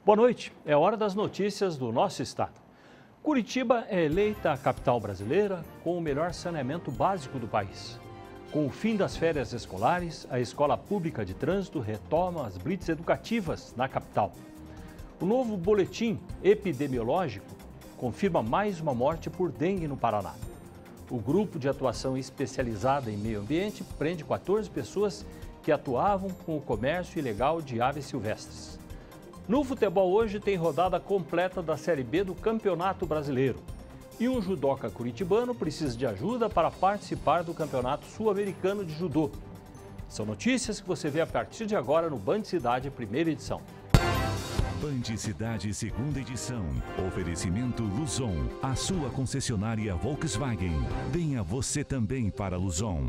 Boa noite, é hora das notícias do nosso estado. Curitiba é eleita a capital brasileira com o melhor saneamento básico do país. Com o fim das férias escolares, a Escola Pública de Trânsito retoma as blitz educativas na capital. O novo boletim epidemiológico confirma mais uma morte por dengue no Paraná. O grupo de atuação especializada em meio ambiente prende 14 pessoas que atuavam com o comércio ilegal de aves silvestres. No futebol hoje tem rodada completa da Série B do Campeonato Brasileiro. E um judoca curitibano precisa de ajuda para participar do Campeonato Sul-Americano de Judô. São notícias que você vê a partir de agora no Band Cidade, primeira edição. Band Cidade, segunda edição. Oferecimento Luzon, a sua concessionária Volkswagen. Venha você também para Luzon.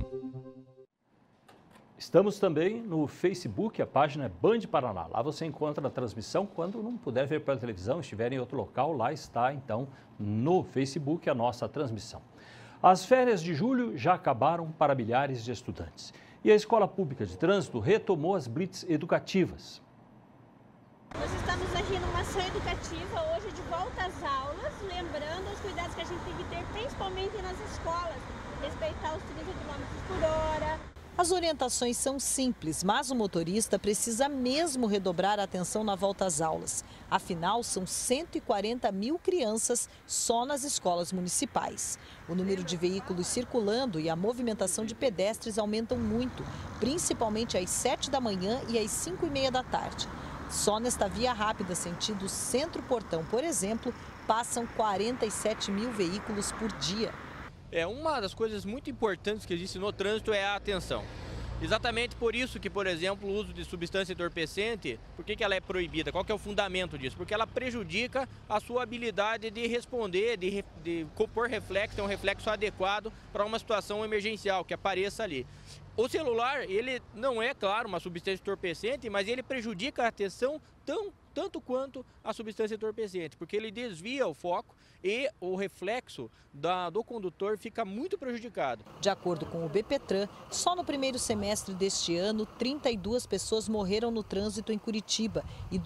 Estamos também no Facebook, a página é Band Paraná. Lá você encontra a transmissão quando não puder ver pela televisão, estiver em outro local, lá está então no Facebook a nossa transmissão. As férias de julho já acabaram para milhares de estudantes. E a Escola Pública de Trânsito retomou as blitz educativas. Nós estamos aqui numa ação educativa hoje de volta às aulas, lembrando os cuidados que a gente tem que ter, principalmente nas escolas, respeitar os 30 km por hora. As orientações são simples, mas o motorista precisa mesmo redobrar a atenção na volta às aulas. Afinal, são 140 mil crianças só nas escolas municipais. O número de veículos circulando e a movimentação de pedestres aumentam muito, principalmente às 7 da manhã e às 5h30 da tarde. Só nesta via rápida, sentido Centro-Portão, por exemplo, passam 47 mil veículos por dia. Uma das coisas muito importantes que existe no trânsito é a atenção. Exatamente por isso que, por exemplo, o uso de substância entorpecente, por que ela é proibida? Qual que é o fundamento disso? Porque ela prejudica a sua habilidade de responder, de compor reflexo, ter um reflexo adequado para uma situação emergencial que apareça ali. O celular, ele não é, claro, uma substância entorpecente, mas ele prejudica a atenção tanto quanto a substância entorpecente, porque ele desvia o foco e o reflexo do condutor fica muito prejudicado. De acordo com o BPTran, só no primeiro semestre deste ano, 32 pessoas morreram no trânsito em Curitiba e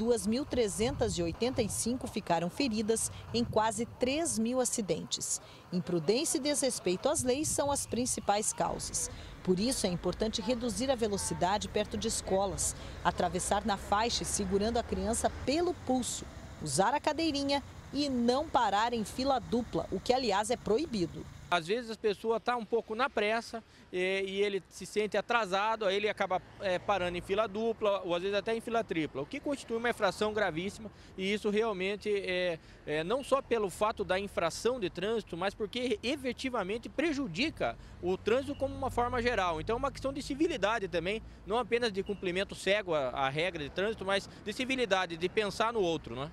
2.385 ficaram feridas em quase 3 mil acidentes. Imprudência e desrespeito às leis são as principais causas. Por isso, é importante reduzir a velocidade perto de escolas, atravessar na faixa segurando a criança pelo pulso, usar a cadeirinha e não parar em fila dupla, o que, aliás, é proibido. Às vezes a pessoa está um pouco na pressa e ele se sente atrasado, aí ele acaba parando em fila dupla ou às vezes até em fila tripla, o que constitui uma infração gravíssima e isso realmente não só pelo fato da infração de trânsito, mas porque efetivamente prejudica o trânsito como uma forma geral. Então é uma questão de civilidade também, não apenas de cumprimento cego à regra de trânsito, mas de civilidade, de pensar no outro, não é?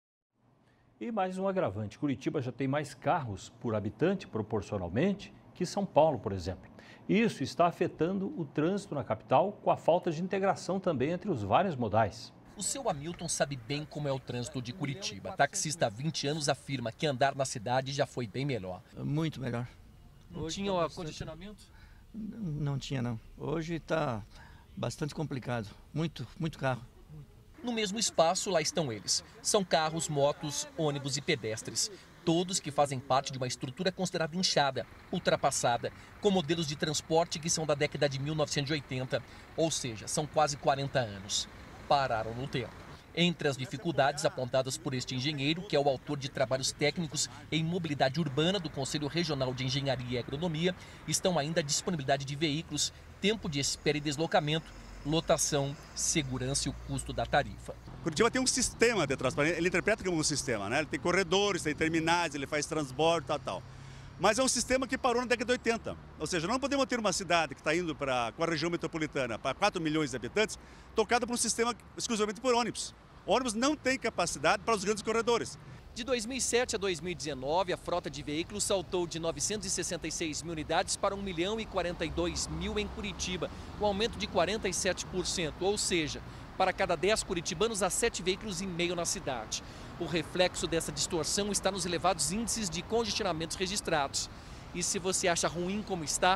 E mais um agravante, Curitiba já tem mais carros por habitante proporcionalmente que São Paulo, por exemplo. Isso está afetando o trânsito na capital com a falta de integração também entre os vários modais. O seu Hamilton sabe bem como é o trânsito de Curitiba. Taxista há 20 anos afirma que andar na cidade já foi bem melhor. Muito melhor. Não tinha o acondicionamento? Não tinha, não. Hoje está bastante complicado. Muito carro. No mesmo espaço, lá estão eles. São carros, motos, ônibus e pedestres. Todos que fazem parte de uma estrutura considerada inchada, ultrapassada, com modelos de transporte que são da década de 1980, ou seja, são quase 40 anos. Pararam no tempo. Entre as dificuldades apontadas por este engenheiro, que é o autor de trabalhos técnicos em mobilidade urbana do Conselho Regional de Engenharia e Agronomia, estão ainda a disponibilidade de veículos, tempo de espera e deslocamento, lotação, segurança e o custo da tarifa. Curitiba tem um sistema de transporte, ele interpreta como um sistema, né? Ele tem corredores, tem terminais, ele faz transbordo, tal. Mas é um sistema que parou na década de 80. Ou seja, não podemos ter uma cidade que está indo com a região metropolitana para 4 milhões de habitantes, tocada por um sistema exclusivamente por ônibus. O ônibus não tem capacidade para os grandes corredores. De 2007 a 2019, a frota de veículos saltou de 966 mil unidades para 1.042.000 em Curitiba, um aumento de 47%, ou seja, para cada 10 curitibanos há 7 veículos e meio na cidade. O reflexo dessa distorção está nos elevados índices de congestionamentos registrados. E se você acha ruim como está,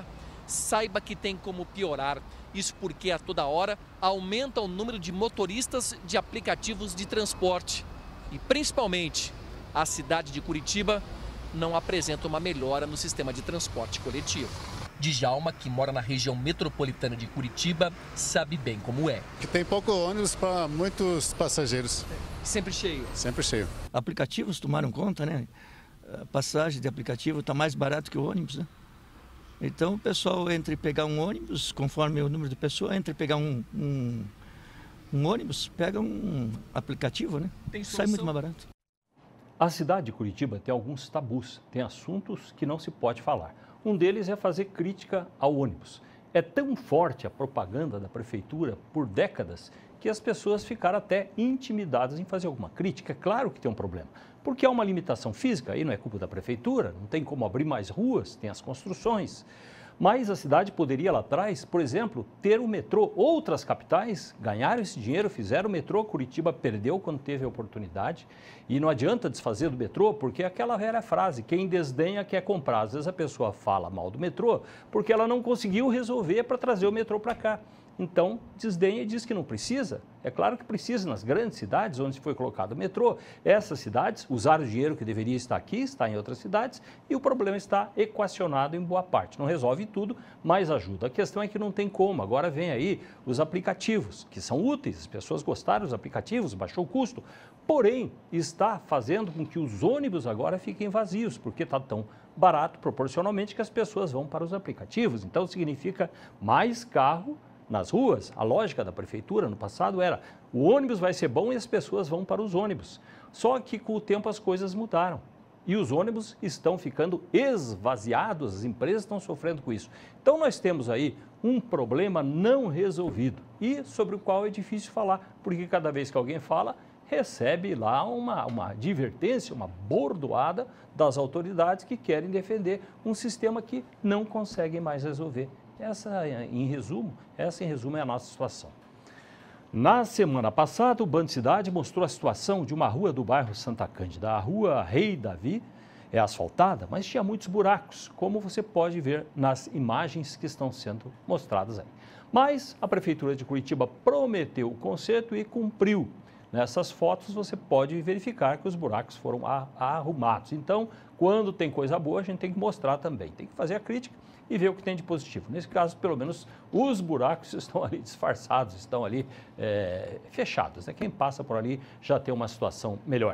saiba que tem como piorar. Isso porque a toda hora aumenta o número de motoristas de aplicativos de transporte. E principalmente, a cidade de Curitiba não apresenta uma melhora no sistema de transporte coletivo. Djalma, que mora na região metropolitana de Curitiba, sabe bem como é. Que tem pouco ônibus para muitos passageiros. Sempre cheio? Sempre cheio. Aplicativos tomaram conta, né? A passagem de aplicativo está mais barato que o ônibus, né? Então o pessoal, entre pegar um ônibus, conforme o número de pessoas, entre pegar um ônibus, pega um aplicativo, né? Sai muito mais barato. A cidade de Curitiba tem alguns tabus, tem assuntos que não se pode falar. Um deles é fazer crítica ao ônibus. É tão forte a propaganda da prefeitura por décadas que as pessoas ficaram até intimidadas em fazer alguma crítica. É claro que tem um problema, porque há uma limitação física, aí não é culpa da prefeitura, não tem como abrir mais ruas, tem as construções. Mas a cidade poderia lá atrás, por exemplo, ter o metrô. Outras capitais ganharam esse dinheiro, fizeram o metrô. Curitiba perdeu quando teve a oportunidade. E não adianta desfazer do metrô, porque é aquela velha frase, quem desdenha quer comprar. Às vezes a pessoa fala mal do metrô porque ela não conseguiu resolver para trazer o metrô para cá. Então, desdenha e diz que não precisa. É claro que precisa nas grandes cidades onde foi colocado o metrô. Essas cidades usaram o dinheiro que deveria estar aqui, está em outras cidades, e o problema está equacionado em boa parte. Não resolve tudo, mas ajuda. A questão é que não tem como. Agora vem aí os aplicativos, que são úteis, as pessoas gostaram dos aplicativos, baixou o custo. Porém, está fazendo com que os ônibus agora fiquem vazios, porque está tão barato proporcionalmente que as pessoas vão para os aplicativos. Então, significa mais carro nas ruas. A lógica da prefeitura no passado era o ônibus vai ser bom e as pessoas vão para os ônibus. Só que com o tempo as coisas mudaram e os ônibus estão ficando esvaziados, as empresas estão sofrendo com isso. Então nós temos aí um problema não resolvido e sobre o qual é difícil falar, porque cada vez que alguém fala, recebe lá uma advertência, uma bordoada das autoridades que querem defender um sistema que não conseguem mais resolver. Essa, em resumo, é a nossa situação. Na semana passada, o Band Cidade mostrou a situação de uma rua do bairro Santa Cândida. A rua Rei Davi é asfaltada, mas tinha muitos buracos, como você pode ver nas imagens que estão sendo mostradas aí. Mas a Prefeitura de Curitiba prometeu o conserto e cumpriu. Nessas fotos você pode verificar que os buracos foram arrumados. Então, quando tem coisa boa, a gente tem que mostrar também. Tem que fazer a crítica e ver o que tem de positivo. Nesse caso, pelo menos, os buracos estão ali disfarçados, estão ali fechados, né? Quem passa por ali já tem uma situação melhor.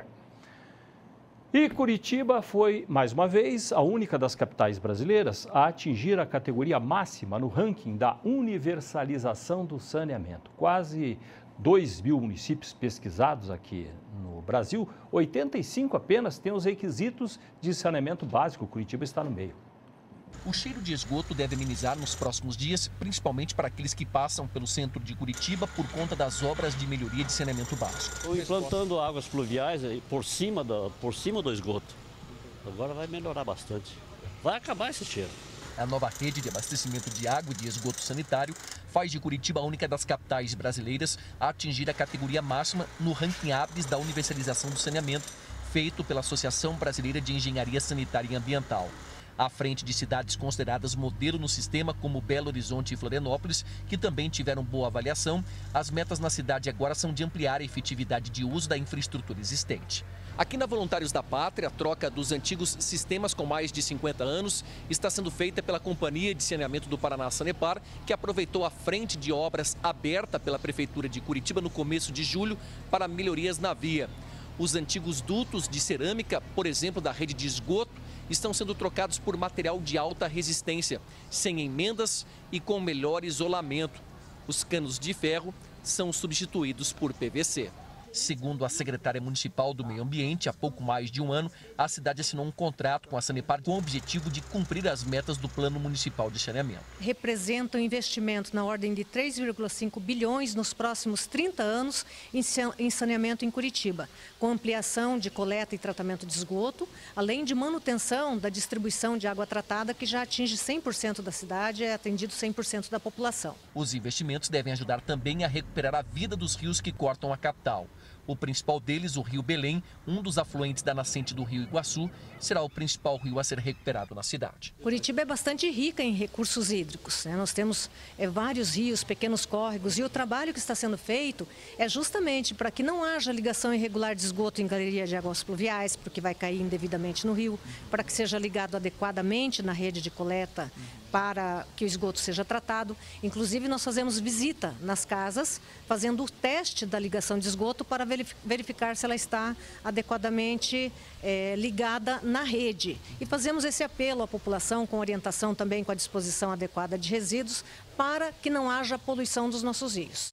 E Curitiba foi, mais uma vez, a única das capitais brasileiras a atingir a categoria máxima no ranking da universalização do saneamento. Quase 2.000 municípios pesquisados aqui no Brasil, 85 apenas têm os requisitos de saneamento básico. Curitiba está no meio. O cheiro de esgoto deve amenizar nos próximos dias, principalmente para aqueles que passam pelo centro de Curitiba por conta das obras de melhoria de saneamento básico. Estou implantando águas pluviais por cima do esgoto. Agora vai melhorar bastante. Vai acabar esse cheiro. A nova rede de abastecimento de água e de esgoto sanitário faz de Curitiba a única das capitais brasileiras a atingir a categoria máxima no ranking ABRES da universalização do saneamento, feito pela Associação Brasileira de Engenharia Sanitária e Ambiental. À frente de cidades consideradas modelo no sistema, como Belo Horizonte e Florianópolis, que também tiveram boa avaliação, as metas na cidade agora são de ampliar a efetividade de uso da infraestrutura existente. Aqui na Voluntários da Pátria, a troca dos antigos sistemas com mais de 50 anos está sendo feita pela Companhia de Saneamento do Paraná, Sanepar, que aproveitou a frente de obras aberta pela Prefeitura de Curitiba no começo de julho para melhorias na via. Os antigos dutos de cerâmica, por exemplo, da rede de esgoto, estão sendo trocados por material de alta resistência, sem emendas e com melhor isolamento. Os canos de ferro são substituídos por PVC. Segundo a secretária municipal do Meio Ambiente, há pouco mais de um ano, a cidade assinou um contrato com a Sanepar com o objetivo de cumprir as metas do Plano Municipal de Saneamento. Representa um investimento na ordem de 3,5 bilhões nos próximos 30 anos em saneamento em Curitiba, com ampliação de coleta e tratamento de esgoto, além de manutenção da distribuição de água tratada, que já atinge 100% da cidade e é atendido 100% da população. Os investimentos devem ajudar também a recuperar a vida dos rios que cortam a capital. O principal deles, o Rio Belém, um dos afluentes da nascente do Rio Iguaçu, será o principal rio a ser recuperado na cidade. Curitiba é bastante rica em recursos hídricos, né? Nós temos vários rios, pequenos córregos, e o trabalho que está sendo feito é justamente para que não haja ligação irregular de esgoto em galeria de águas pluviais, porque vai cair indevidamente no rio, para que seja ligado adequadamente na rede de coleta para que o esgoto seja tratado. Inclusive, nós fazemos visita nas casas, fazendo o teste da ligação de esgoto para verificar se ela está adequadamente ligada na rede. E fazemos esse apelo à população com orientação também com a disposição adequada de resíduos para que não haja poluição dos nossos rios.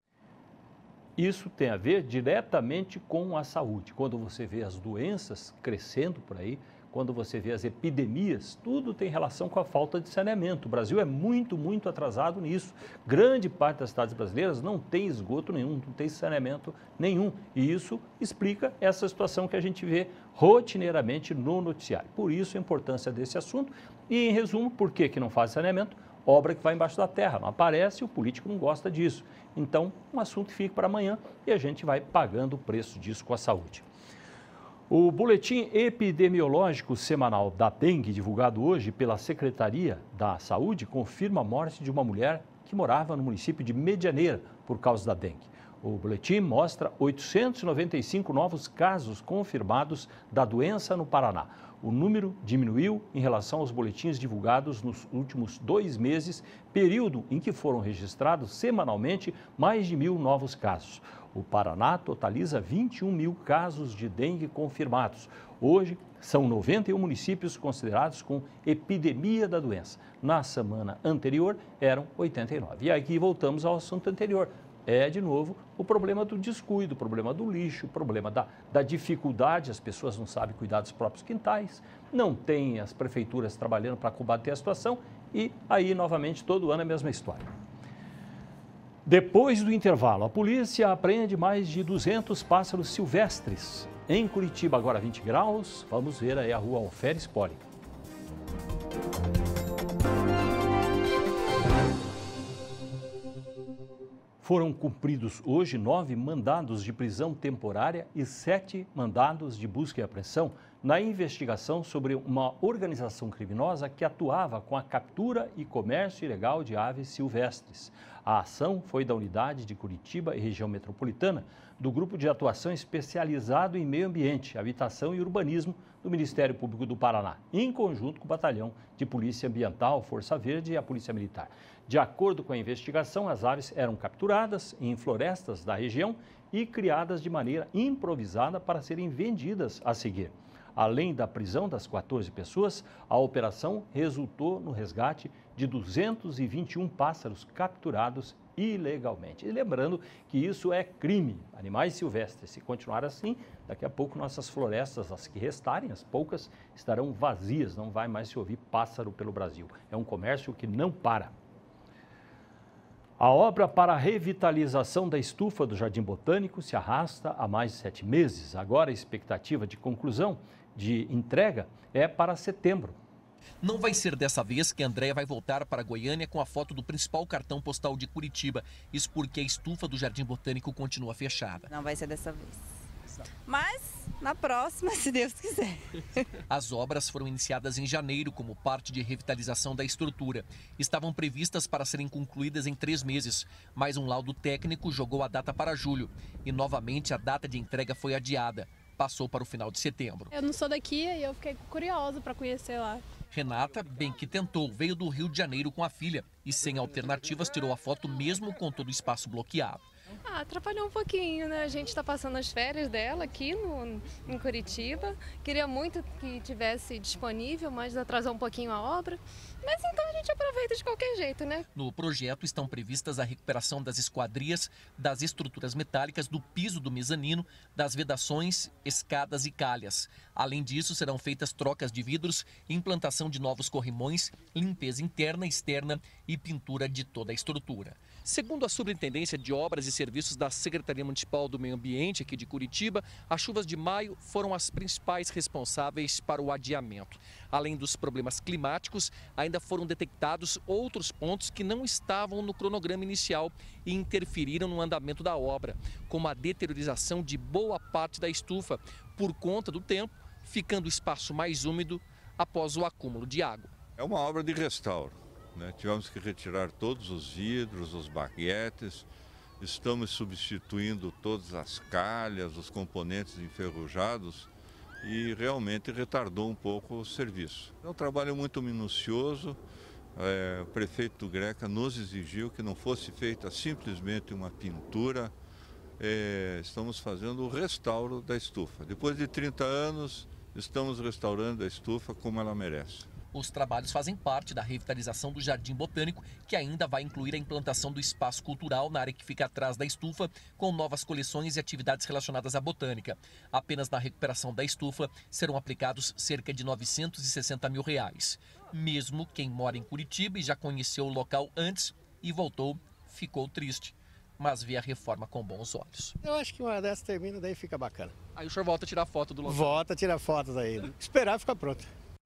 Isso tem a ver diretamente com a saúde. Quando você vê as doenças crescendo por aí, quando você vê as epidemias, tudo tem relação com a falta de saneamento. O Brasil é muito atrasado nisso. Grande parte das cidades brasileiras não tem esgoto nenhum, não tem saneamento nenhum. E isso explica essa situação que a gente vê rotineiramente no noticiário. Por isso a importância desse assunto. E, em resumo, por que não faz saneamento? Obra que vai embaixo da terra, não aparece, o político não gosta disso. Então, um assunto fica para amanhã e a gente vai pagando o preço disso com a saúde. O boletim epidemiológico semanal da dengue, divulgado hoje pela Secretaria da Saúde, confirma a morte de uma mulher que morava no município de Medianeira por causa da dengue. O boletim mostra 895 novos casos confirmados da doença no Paraná. O número diminuiu em relação aos boletins divulgados nos últimos 2 meses, período em que foram registrados semanalmente mais de 1.000 novos casos. O Paraná totaliza 21 mil casos de dengue confirmados. Hoje, são 91 municípios considerados com epidemia da doença. Na semana anterior, eram 89. E aqui voltamos ao assunto anterior. É, de novo, o problema do descuido, o problema do lixo, o problema da dificuldade, as pessoas não sabem cuidar dos próprios quintais, não tem as prefeituras trabalhando para combater a situação e aí, novamente, todo ano é a mesma história. Depois do intervalo, a polícia apreende mais de 200 pássaros silvestres. Em Curitiba, agora 20 graus, vamos ver aí a rua Alferes Poli. Foram cumpridos hoje 9 mandados de prisão temporária e 7 mandados de busca e apreensão na investigação sobre uma organização criminosa que atuava com a captura e comércio ilegal de aves silvestres. A ação foi da Unidade de Curitiba e Região Metropolitana do Grupo de Atuação Especializado em Meio Ambiente, Habitação e Urbanismo do Ministério Público do Paraná, em conjunto com o Batalhão de Polícia Ambiental, Força Verde e a Polícia Militar. De acordo com a investigação, as aves eram capturadas em florestas da região e criadas de maneira improvisada para serem vendidas a seguir. Além da prisão das 14 pessoas, a operação resultou no resgate de 221 pássaros capturados ilegalmente. E lembrando que isso é crime, animais silvestres. Se continuar assim, daqui a pouco nossas florestas, as que restarem, as poucas, estarão vazias, não vai mais se ouvir pássaro pelo Brasil. É um comércio que não para. A obra para a revitalização da estufa do Jardim Botânico se arrasta há mais de 7 meses. Agora a expectativa de conclusão de entrega é para setembro. Não vai ser dessa vez que Andréia vai voltar para Goiânia com a foto do principal cartão postal de Curitiba. Isso porque a estufa do Jardim Botânico continua fechada. Não vai ser dessa vez. Mas na próxima, se Deus quiser. As obras foram iniciadas em janeiro como parte de revitalização da estrutura. Estavam previstas para serem concluídas em 3 meses, mas um laudo técnico jogou a data para julho. E novamente a data de entrega foi adiada. Passou para o final de setembro. Eu não sou daqui e eu fiquei curiosa para conhecer lá. Renata, bem que tentou, veio do Rio de Janeiro com a filha e sem alternativas tirou a foto mesmo com todo o espaço bloqueado. Atrapalhou um pouquinho, né? A gente está passando as férias dela aqui em Curitiba. Queria muito que tivesse disponível, mas atrasou um pouquinho a obra. Mas então a gente aproveita de qualquer jeito, né? No projeto estão previstas a recuperação das esquadrias, das estruturas metálicas, do piso do mezanino, das vedações, escadas e calhas. Além disso, serão feitas trocas de vidros, implantação de novos corrimões, limpeza interna e externa e pintura de toda a estrutura. Segundo a Superintendência de Obras e Serviços da Secretaria Municipal do Meio Ambiente aqui de Curitiba, as chuvas de maio foram as principais responsáveis para o adiamento. Além dos problemas climáticos, ainda foram detectados outros pontos que não estavam no cronograma inicial e interferiram no andamento da obra, como a deteriorização de boa parte da estufa, por conta do tempo, ficando o espaço mais úmido após o acúmulo de água. É uma obra de restauro. Tivemos que retirar todos os vidros, os baguetes, estamos substituindo todas as calhas, os componentes enferrujados e realmente retardou um pouco o serviço. É um trabalho muito minucioso, o prefeito Greca nos exigiu que não fosse feita simplesmente uma pintura, estamos fazendo o restauro da estufa. Depois de 30 anos, estamos restaurando a estufa como ela merece. Os trabalhos fazem parte da revitalização do Jardim Botânico, que ainda vai incluir a implantação do espaço cultural na área que fica atrás da estufa, com novas coleções e atividades relacionadas à botânica. Apenas na recuperação da estufa serão aplicados cerca de R$960 mil. Mesmo quem mora em Curitiba e já conheceu o local antes e voltou, ficou triste, mas vê a reforma com bons olhos. Eu acho que uma dessas termina, daí fica bacana. Aí o senhor volta a tirar foto do local? Volta a tirar foto daí. Esperar ficar pronto.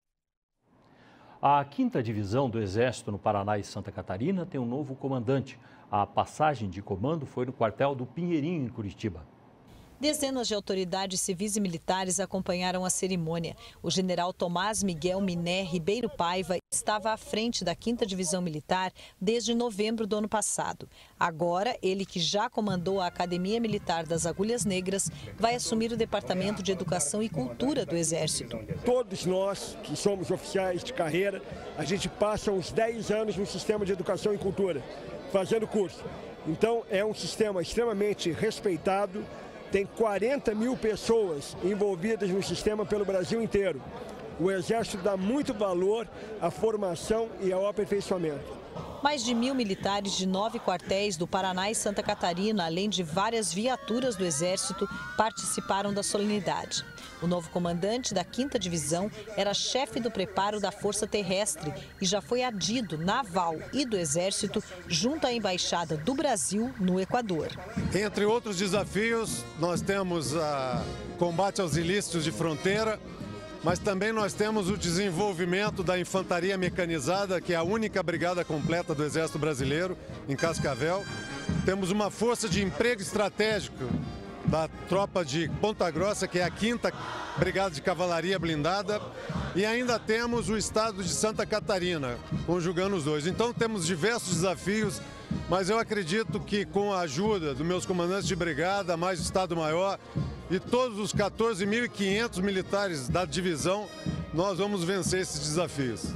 A 5ª Divisão do Exército no Paraná e Santa Catarina tem um novo comandante. A passagem de comando foi no quartel do Pinheirinho, em Curitiba. Dezenas de autoridades civis e militares acompanharam a cerimônia. O general Tomás Miguel Miné Ribeiro Paiva estava à frente da 5ª Divisão Militar desde novembro do ano passado. Agora, ele que já comandou a Academia Militar das Agulhas Negras, vai assumir o Departamento de Educação e Cultura do Exército. Todos nós que somos oficiais de carreira, a gente passa uns 10 anos no sistema de educação e cultura, fazendo curso. Então, é um sistema extremamente respeitado. Tem 40 mil pessoas envolvidas no sistema pelo Brasil inteiro. O Exército dá muito valor à formação e ao aperfeiçoamento. Mais de 1.000 militares de 9 quartéis do Paraná e Santa Catarina, além de várias viaturas do Exército, participaram da solenidade. O novo comandante da 5ª Divisão era chefe do preparo da Força Terrestre e já foi adido naval e do Exército junto à Embaixada do Brasil no Equador. Entre outros desafios, nós temos o combate aos ilícitos de fronteira, mas também nós temos o desenvolvimento da infantaria mecanizada, que é a única brigada completa do Exército Brasileiro, em Cascavel. Temos uma força de emprego estratégico da tropa de Ponta Grossa, que é a 5ª Brigada de Cavalaria Blindada, e ainda temos o estado de Santa Catarina, conjugando os dois. Então temos diversos desafios, mas eu acredito que com a ajuda dos meus comandantes de brigada, mais o Estado-Maior e todos os 14.500 militares da divisão, nós vamos vencer esses desafios.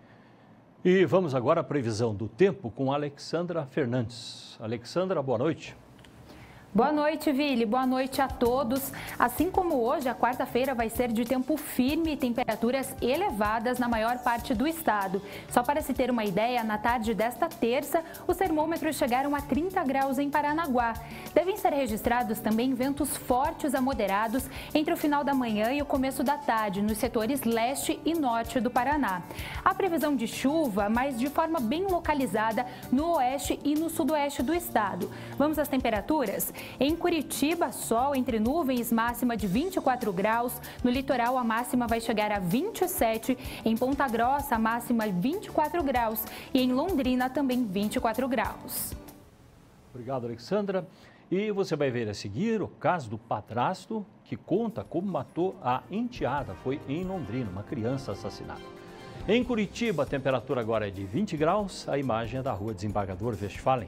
E vamos agora à previsão do tempo com Alexandra Fernandes. Alexandra, boa noite. Boa noite, Vili. Boa noite a todos. Assim como hoje, a quarta-feira vai ser de tempo firme e temperaturas elevadas na maior parte do estado. Só para se ter uma ideia, na tarde desta terça, os termômetros chegaram a 30 graus em Paranaguá. Devem ser registrados também ventos fortes a moderados entre o final da manhã e o começo da tarde, nos setores leste e norte do Paraná. A previsão de chuva, mas de forma bem localizada no oeste e no sudoeste do estado. Vamos às temperaturas? Em Curitiba, sol entre nuvens, máxima de 24 graus. No litoral, a máxima vai chegar a 27. Em Ponta Grossa, a máxima 24 graus. E em Londrina, também 24 graus. Obrigado, Alexandra. E você vai ver a seguir o caso do padrasto que conta como matou a enteada. Foi em Londrina, uma criança assassinada. Em Curitiba, a temperatura agora é de 20 graus. A imagem é da rua Desembargador Westphalen.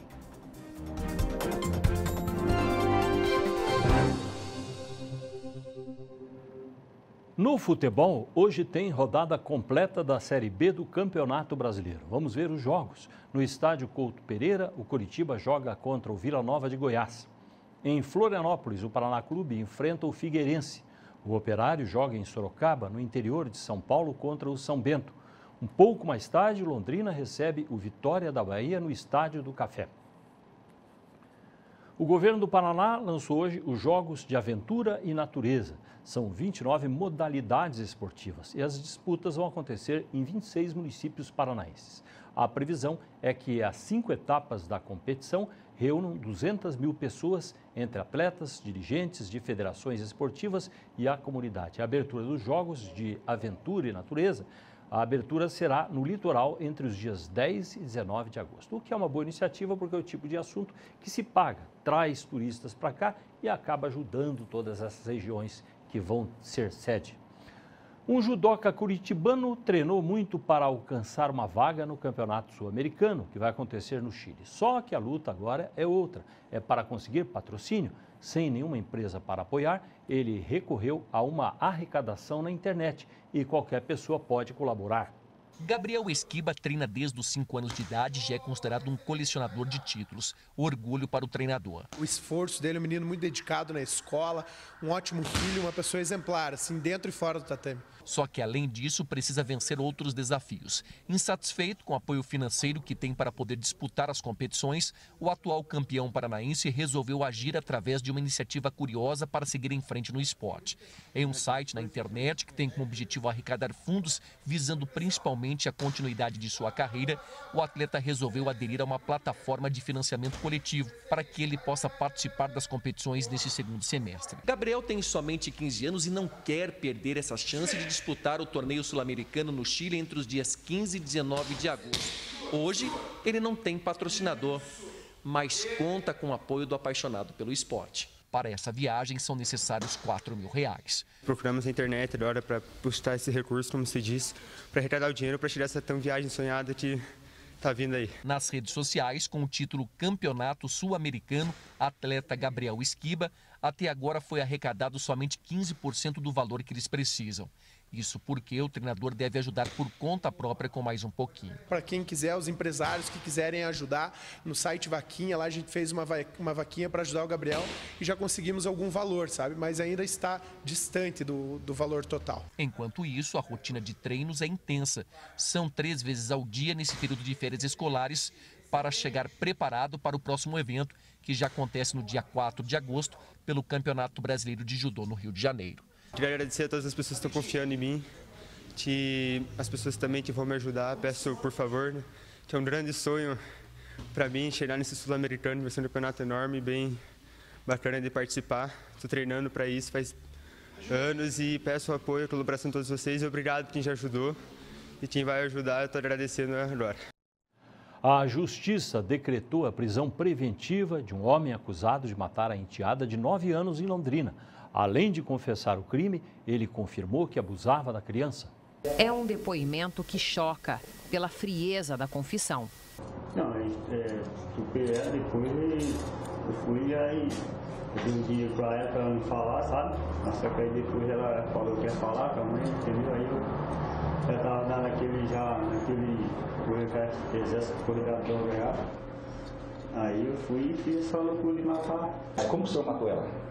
No futebol, hoje tem rodada completa da Série B do Campeonato Brasileiro. Vamos ver os jogos. No estádio Couto Pereira, o Coritiba joga contra o Vila Nova de Goiás. Em Florianópolis, o Paraná Clube enfrenta o Figueirense. O Operário joga em Sorocaba, no interior de São Paulo, contra o São Bento. Um pouco mais tarde, Londrina recebe o Vitória da Bahia no Estádio do Café. O governo do Paraná lançou hoje os Jogos de Aventura e Natureza. São 29 modalidades esportivas e as disputas vão acontecer em 26 municípios paranaenses. A previsão é que as 5 etapas da competição reúnam 200 mil pessoas, entre atletas, dirigentes de federações esportivas e a comunidade. A abertura dos Jogos de Aventura e Natureza, a abertura será no litoral entre os dias 10 e 19 de agosto, o que é uma boa iniciativa porque é o tipo de assunto que se paga, traz turistas para cá e acaba ajudando todas essas regiões que vão ser sede. Um judoca curitibano treinou muito para alcançar uma vaga no Campeonato Sul-Americano, que vai acontecer no Chile. Só que a luta agora é outra, é para conseguir patrocínio. Sem nenhuma empresa para apoiar, ele recorreu a uma arrecadação na internet e qualquer pessoa pode colaborar. Gabriel Esquiba treina desde os 5 anos de idade e já é considerado um colecionador de títulos. Orgulho para o treinador. O esforço dele é um menino muito dedicado na escola, um ótimo filho, uma pessoa exemplar, assim, dentro e fora do tatame. Só que, além disso, precisa vencer outros desafios. Insatisfeito com o apoio financeiro que tem para poder disputar as competições, o atual campeão paranaense resolveu agir através de uma iniciativa curiosa para seguir em frente no esporte. É um site na internet que tem como objetivo arrecadar fundos visando principalmente a continuidade de sua carreira. O atleta resolveu aderir a uma plataforma de financiamento coletivo para que ele possa participar das competições neste segundo semestre. Gabriel tem somente 15 anos e não quer perder essa chance de disputar o torneio sul-americano no Chile entre os dias 15 e 19 de agosto. Hoje, ele não tem patrocinador, mas conta com o apoio do apaixonado pelo esporte. Para essa viagem, são necessários R$4.000. Procuramos na internet agora para buscar esse recurso, como se diz, para arrecadar o dinheiro para tirar essa tão viagem sonhada que está vindo aí. Nas redes sociais, com o título Campeonato Sul-Americano, atleta Gabriel Esquiba, até agora foi arrecadado somente 15% do valor que eles precisam. Isso porque o treinador deve ajudar por conta própria com mais um pouquinho. Para quem quiser, os empresários que quiserem ajudar, no site Vaquinha, lá a gente fez uma vaquinha para ajudar o Gabriel e já conseguimos algum valor, sabe? Mas ainda está distante do valor total. Enquanto isso, a rotina de treinos é intensa. São 3 vezes ao dia nesse período de férias escolares para chegar preparado para o próximo evento, que já acontece no dia 4 de agosto, pelo Campeonato Brasileiro de Judô no Rio de Janeiro. Queria agradecer a todas as pessoas que estão confiando em mim, as pessoas também que vão me ajudar. Peço, por favor, né, que é um grande sonho para mim chegar nesse Sul-Americano, vai ser um campeonato enorme, bem bacana de participar. Estou treinando para isso faz anos e peço o apoio e a colaboração de todos vocês. Obrigado quem já ajudou e quem vai ajudar, eu estou agradecendo agora. A Justiça decretou a prisão preventiva de um homem acusado de matar a enteada de 9 anos em Londrina. Além de confessar o crime, ele confirmou que abusava da criança. É um depoimento que choca pela frieza da confissão. Não, superei ela, depois eu fui aí, eu dei um dinheiro pra ela não falar, sabe? Mas só que aí depois ela falou que ia falar com a mãe, entendeu? Aí eu já tava naquele exército corredor já. Aí eu fui e fiz essa loucura de matar. Como o senhor matou ela?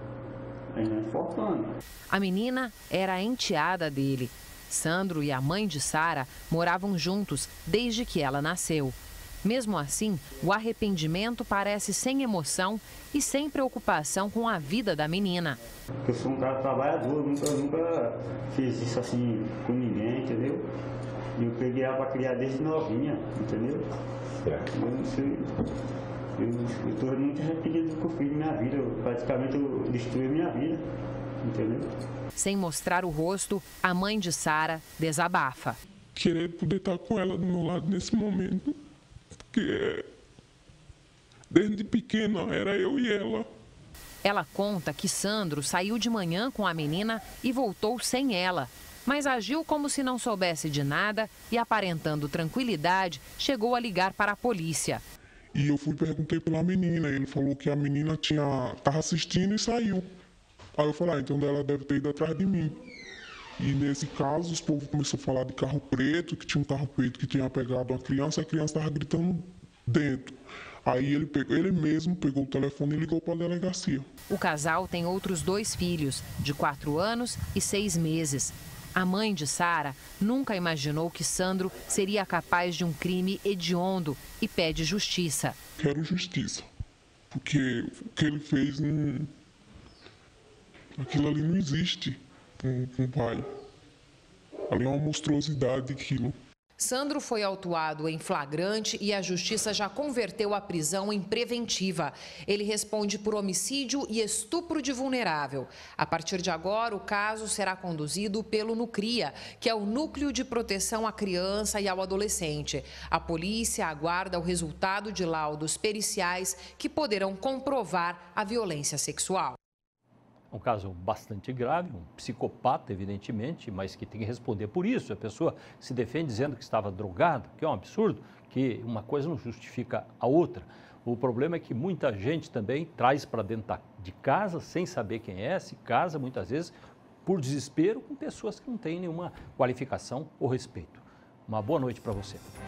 A menina era a enteada dele. Sandro e a mãe de Sara moravam juntos desde que ela nasceu. Mesmo assim, o arrependimento parece sem emoção e sem preocupação com a vida da menina. Eu sou um cara trabalhador, nunca fiz isso assim com ninguém, entendeu? E eu peguei ela para criar desde novinha, entendeu? Eu estou muito arrependido do que eu fiz na minha vida. Praticamente eu destruí a minha vida, entendeu? Sem mostrar o rosto, a mãe de Sara desabafa. Querer poder estar com ela do meu lado nesse momento, porque desde pequena era eu e ela. Ela conta que Sandro saiu de manhã com a menina e voltou sem ela, mas agiu como se não soubesse de nada e, aparentando tranquilidade, chegou a ligar para a polícia. E eu fui e perguntei pela menina, ele falou que a menina estava assistindo e saiu. Aí eu falei, então ela deve ter ido atrás de mim. E nesse caso, os povos começaram a falar de carro preto, que tinha um carro preto que tinha pegado a criança estava gritando dentro. Aí ele mesmo pegou o telefone e ligou para a delegacia. O casal tem outros 2 filhos, de 4 anos e 6 meses. A mãe de Sara nunca imaginou que Sandro seria capaz de um crime hediondo e pede justiça. Quero justiça, porque o que ele fez, aquilo ali não existe com o pai. Ali é uma monstruosidade aquilo. Sandro foi autuado em flagrante e a justiça já converteu a prisão em preventiva. Ele responde por homicídio e estupro de vulnerável. A partir de agora, o caso será conduzido pelo NUCRIA, que é o Núcleo de Proteção à Criança e ao Adolescente. A polícia aguarda o resultado de laudos periciais que poderão comprovar a violência sexual. Um caso bastante grave, um psicopata, evidentemente, mas que tem que responder por isso. A pessoa se defende dizendo que estava drogada, que é um absurdo, que uma coisa não justifica a outra. O problema é que muita gente também traz para dentro de casa, sem saber quem é, se casa muitas vezes por desespero com pessoas que não têm nenhuma qualificação ou respeito. Uma boa noite para você.